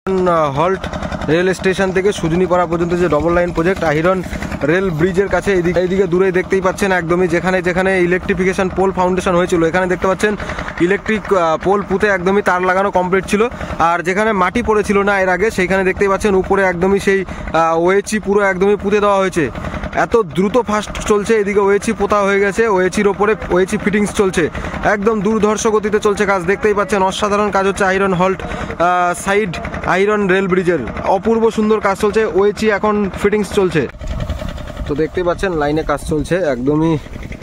Halt rail station থেকে সুজনিপাড়া পর্যন্ত যে double line project Airan rail ব্রিজের কাছে এইদিকে দূরে দেখতেই পাচ্ছেন একদমই যেখানে যেখানে ইলেকট্রিফিকেশন পোল ফাউন্ডেশন হয়েছিল এখানে দেখতে পাচ্ছেন ইলেকট্রিক পোল পুঁতে একদমই তার লাগানো কমপ্লিট ছিল। আর যেখানে মাটি পড়েছিল না এর আগে সেইখানে দেখতেই পাচ্ছেন উপরে একদমই সেই ওএচি পুরো একদমই পুঁতে দেওয়া হয়েছে। এত দ্রুত ফাস্ট চলছে, এদিকে ওএচি পোতা হয়ে গেছে, ওএচির ওপরে ওএচি ফিটিংস চলছে, একদম দুর্ধর্ষ গতিতে চলছে কাজ। দেখতেই পাচ্ছেন অসাধারণ কাজ হচ্ছে Airan halt side Airan rail ব্রিজের, অপূর্ব সুন্দর কাজ চলছে। ওএচি এখন ফিটিংস চলছে, তো দেখতেই পাচ্ছেন লাইনে কাজ চলছে একদমই,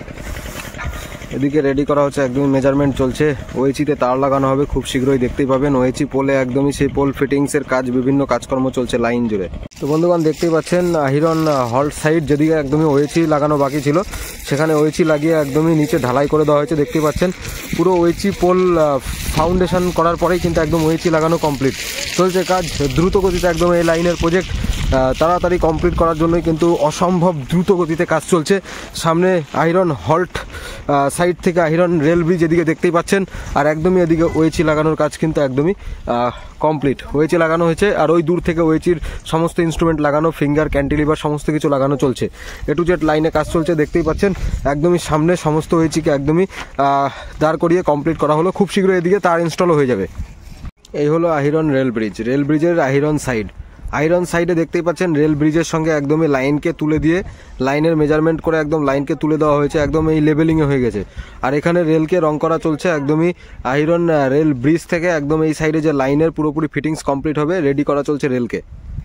এদিকে রেডি করা হচ্ছে, একদমই মেজারমেন্ট চলছে। ওএচিতে তার লাগানো হবে খুব শীঘ্রই, দেখতেই পাবেন ওএচি পোলে একদমই সেই পোল ফিটিংসের কাজ, বিভিন্ন কাজকর্ম চলছে লাইন জুড়ে। তো বন্ধুগণ দেখতেই পাচ্ছেন আইরন হল্ট সাইড যেদিকে একদমই ওএচি লাগানো বাকি ছিল সেখানে ওএচি লাগিয়ে একদমই নিচে ঢালাই করে দেওয়া হয়েছে। দেখতেই পাচ্ছেন পুরো ওএচি পোল ফাউন্ডেশন করার পরেই কিন্তু একদম ওএচি লাগানো কমপ্লিট চলছে কাজ দ্রুত গতিতে। একদম এই লাইনের প্রজেক্ট তাড়াতাড়ি কমপ্লিট করার জন্যই কিন্তু অসম্ভব দ্রুত গতিতে কাজ চলছে। সামনে আইরন হল্ট সাইড থেকে আইরন রেল ব্রিজ এদিকে দেখতেই পাচ্ছেন, আর একদমই এদিকে ওএচি লাগানোর কাজ কিন্তু একদমই কমপ্লিট। ওএচি লাগানো হয়েছে আর ওই দূর থেকে ওএচির সমস্ত ইনস্ট্রুমেন্ট লাগানো, ফিঙ্গার, ক্যান্টিলিভার সমস্ত কিছু লাগানো চলছে। এ টু জেড লাইনে কাজ চলছে, দেখতেই পাচ্ছেন একদমই সামনে সমস্ত ওএচিকে একদমই দাঁড় করিয়ে কমপ্লিট করা হলো। খুব শীঘ্রই এদিকে তার ইনস্টলও হয়ে যাবে। এই হলো আইরন রেল ব্রিজ, রেল ব্রিজের আইরন সাইড। আইরন সাইডে দেখতেই পাচ্ছেন রেল ব্রিজের সঙ্গে একদমই লাইনকে তুলে দিয়ে লাইনের মেজারমেন্ট করে একদম লাইনকে তুলে দেওয়া হয়েছে, একদম এই লেভেলিংয়ে হয়ে গেছে। আর এখানে রেলকে রং করা চলছে একদমই আইরন রেল ব্রিজ থেকে একদম এই সাইডে যে লাইনের পুরোপুরি ফিটিংস কমপ্লিট হবে, রেডি করা চলছে রেলকে।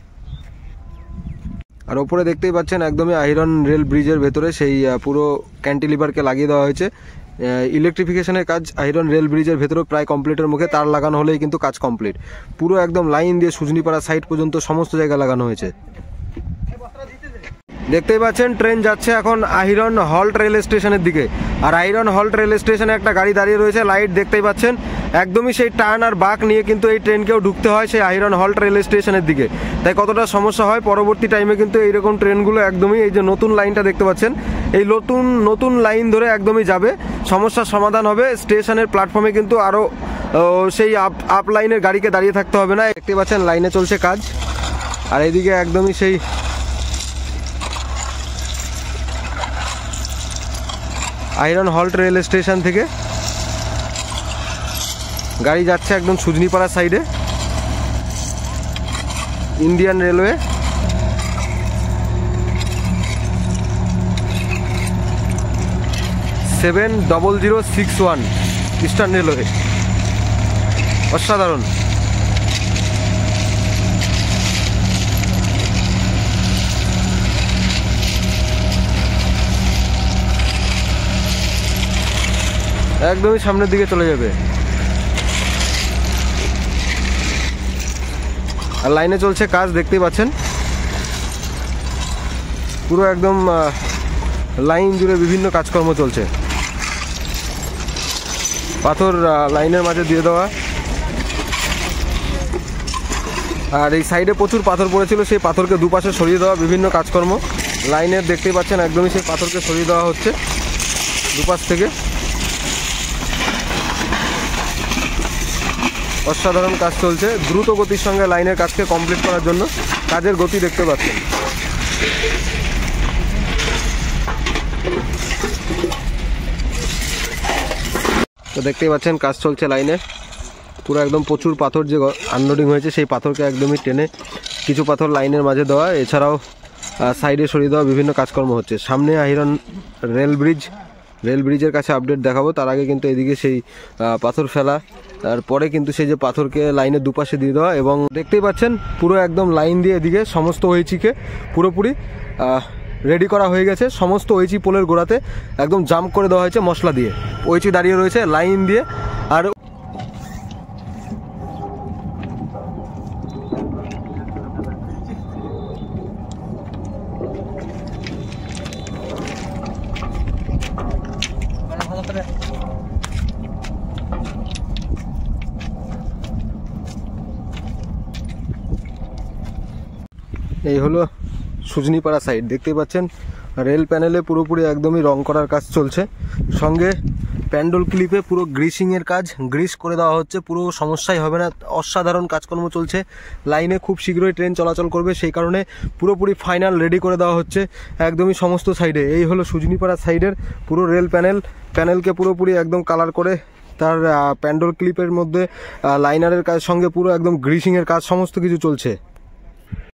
আর ওপরে দেখতেই পাচ্ছেন একদমই আইরন রেল ব্রিজের ভেতরে সেই পুরো ক্যান্টিলিভারকে লাগিয়ে দেওয়া হয়েছে। ইলেকট্রিফিকেশনের কাজ আইরন রেল ব্রিজের ভেতরেও প্রায় কমপ্লিটের মুখে, তার লাগানো হলেই কিন্তু কাজ কমপ্লিট। পুরো একদম লাইন দিয়ে সুজনিপাড়া সাইড পর্যন্ত সমস্ত জায়গায় লাগানো হয়েছে। দেখতেই পাচ্ছেন ট্রেন যাচ্ছে এখন আইরন হল্ট রেল স্টেশনের দিকে, আর আইরন হল্ট রেল স্টেশনে একটা গাড়ি দাঁড়িয়ে রয়েছে, লাইট দেখতেই পাচ্ছেন। একদমই সেই টার্ন আর বাঁক নিয়ে কিন্তু এই ট্রেনকেও ঢুকতে হয় সেই আইরন হল্ট রেল স্টেশনের দিকে, তাই কতটা সমস্যা হয় পরবর্তী টাইমে কিন্তু এইরকম ট্রেনগুলো একদমই এই যে নতুন লাইনটা দেখতে পাচ্ছেন এই নতুন লাইন ধরে একদমই যাবে, সমস্যার সমাধান হবে। স্টেশনের প্ল্যাটফর্মে কিন্তু আরও সেই আপ লাইনের গাড়িকে দাঁড়িয়ে থাকতে হবে না। দেখতে পাচ্ছেন লাইনে চলছে কাজ, আর এইদিকে একদমই সেই আইরন হল্ট রেল স্টেশন থেকে গাড়ি যাচ্ছে একদম সুজনিপাড়া সাইডে Indian railway. Seven 0061 eastern railway, অসাধারণ। একদমই সামনের দিকে চলে যাবে। আর লাইনে চলছে কাজ দেখতেই পাচ্ছেন, পুরো একদম লাইন জুড়ে বিভিন্ন কাজকর্ম চলছে। পাথর লাইনের মাঝে দিয়ে দেওয়া, আর এই সাইডে প্রচুর পাথর পড়েছিল, সেই পাথরকে দুপাশে সরিয়ে দেওয়া, বিভিন্ন কাজকর্ম লাইনের দেখতেই পাচ্ছেন একদমই সেই পাথরকে সরিয়ে দেওয়া হচ্ছে দুপাশ থেকে। অসাধারণ কাজ চলছে, দ্রুত গতির সঙ্গে লাইনের কাজকে কমপ্লিট করার জন্য কাজের গতি দেখতে পাচ্ছেন। তো দেখতেই পাচ্ছেন কাজ চলছে লাইনে, পুরো একদম প্রচুর পাথর যে আনলোডিং হয়েছে সেই পাথরকে একদমই টেনে কিছু পাথর লাইনের মাঝে দেওয়া, এছাড়াও সাইডে সরিয়ে দেওয়া, বিভিন্ন কাজকর্ম হচ্ছে। সামনে আইরন রেল ব্রিজের কাছে আপডেট দেখাবো, তার আগে কিন্তু এদিকে সেই পাথর ফেলা, তারপরে কিন্তু সেই যে পাথরকে লাইনের দুপাশে দিয়ে দেওয়া, এবং দেখতেই পাচ্ছেন পুরো একদম লাইন দিয়ে এদিকে সমস্ত ওএচিকে পুরোপুরি রেডি করা হয়ে গেছে। সমস্ত ওএচি পোলের গোড়াতে একদম জাম্প করে দেওয়া হয়েছে মশলা দিয়ে, ওএচি দাঁড়িয়ে রয়েছে লাইন দিয়ে। আর এই হলো সুজনিপাড়া সাইড, দেখতেই পাচ্ছেন রেল প্যানেলে পুরোপুরি একদমই রং করার কাজ চলছে, সঙ্গে প্যান্ডেল ক্লিপে পুরো গ্রিসিংয়ের কাজ, গ্রিস করে দেওয়া হচ্ছে, পুরো সমস্যাই হবে না, অসাধারণ কাজকর্ম চলছে। লাইনে খুব শীঘ্রই ট্রেন চলাচল করবে, সেই কারণে পুরোপুরি ফাইনাল রেডি করে দেওয়া হচ্ছে একদমই সমস্ত সাইডে। এই হলো সুজনিপাড়া সাইডের পুরো রেল প্যানেলকে পুরোপুরি একদম কালার করে তার প্যান্ডেল ক্লিপের মধ্যে লাইনারের কাজ সঙ্গে পুরো একদম গ্রিসিংয়ের কাজ সমস্ত কিছু চলছে।